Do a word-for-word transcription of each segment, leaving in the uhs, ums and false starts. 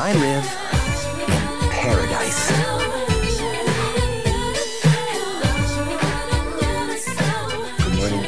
I live in paradise. Good morning,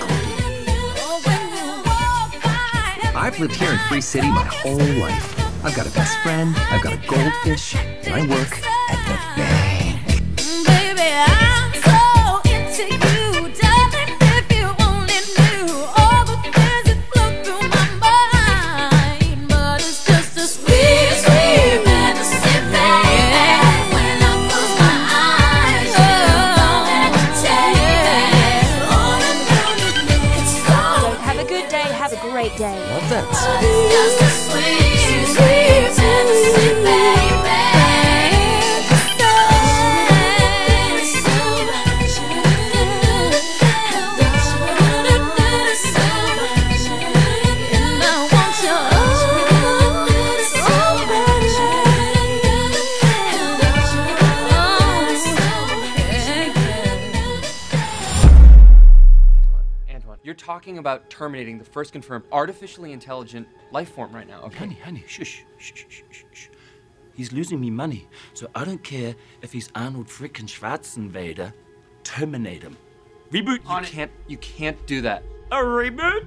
Corky. I've lived here in Free City my whole life. I've got a best friend, I've got a goldfish, and I work at the bank. Baby, I'm so into you, darling. If you only knew all the things that flow through my mind, but it's just a sweet, sweet fantasy, baby. When I close my eyes, you're gonna take all I know. It's so. Have a good day, have a great day. Love that. It's just a sweet, sweet fantasy, baby. You're talking about terminating the first confirmed artificially intelligent life form right now, okay? Honey, honey, shush, shh, shh, shh, shh. He's losing me money, so I don't care if he's Arnold frickin' Schwarzenegger. Terminate him. Reboot. You can't, you can't do that. A reboot?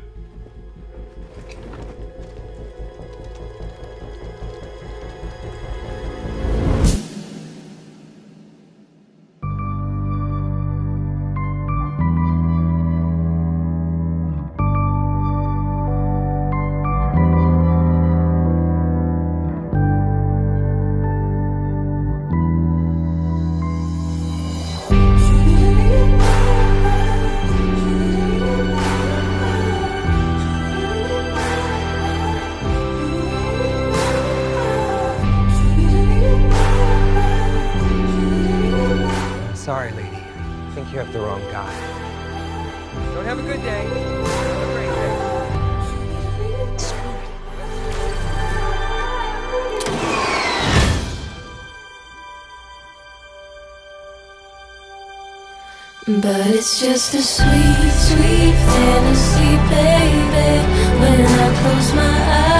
Sorry, lady. I think you have the wrong guy. Don't have a good day. Have a great day. Screw it. But it's just a sweet, sweet fantasy, baby. When I close my eyes.